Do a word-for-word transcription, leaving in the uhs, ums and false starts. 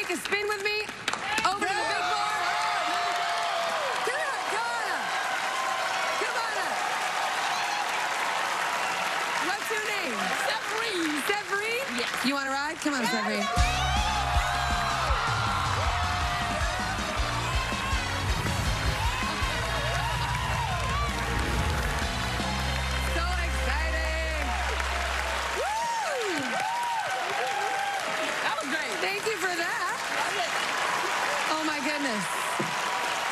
take a spin with me over to the big bar? Come on, come on up. Come on up. What's your name? Severine. Severine? Yes. You want to ride? Come on, Severine.